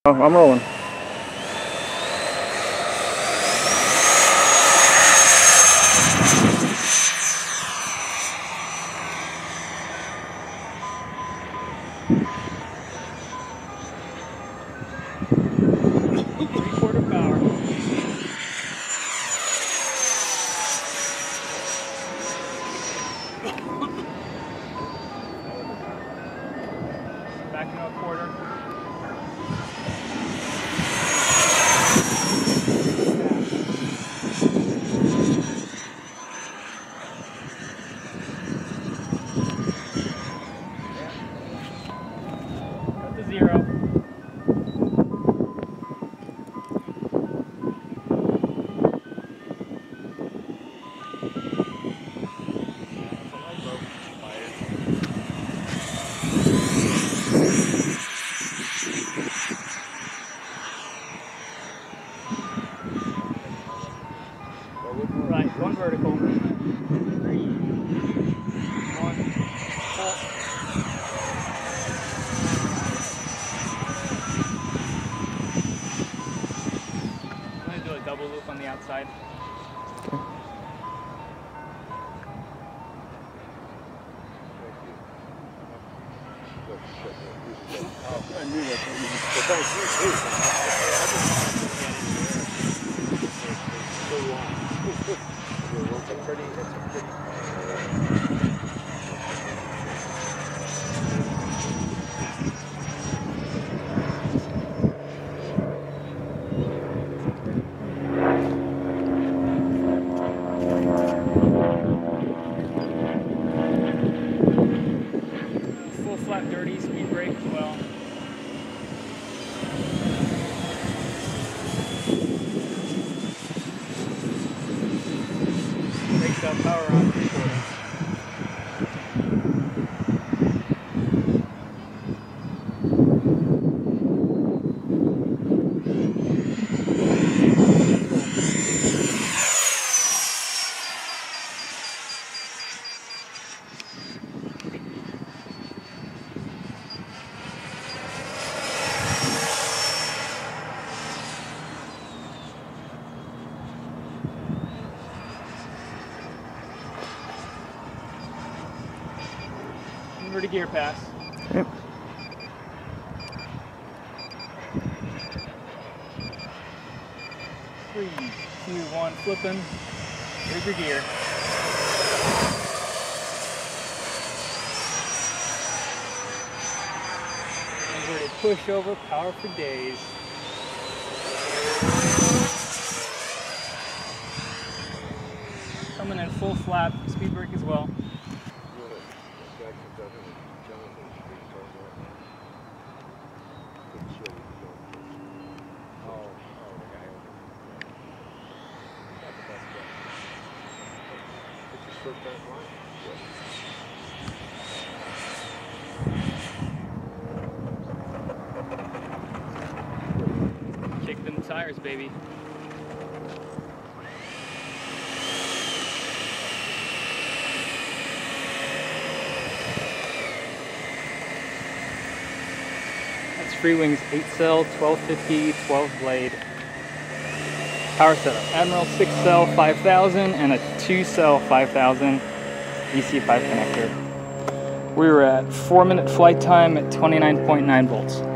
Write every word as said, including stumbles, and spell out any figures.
Oh, I'm rolling. Three-quarter power. Back into a quarter. Up to zero. Right, one vertical. Three, one, four. I'm going to do a double loop on the outside. Okay. Oh, I knew that. But that was you too. I just so long. It's a pretty, it's a pretty. Full flat dirty, speed brake as well. Brakes up, power on, three quarter. Inverted gear pass. Yep. Three, two, one, flipping. Here's your gear. Inverted pushover, power for days. Coming in full flap, speed brake as well. Kick them tires, baby. That's Freewing's eight cell, twelve fifty, twelve blade. Power setup. Admiral six cell five thousand and a two cell five thousand E C five connector. We were at four minute flight time at twenty-nine point nine volts.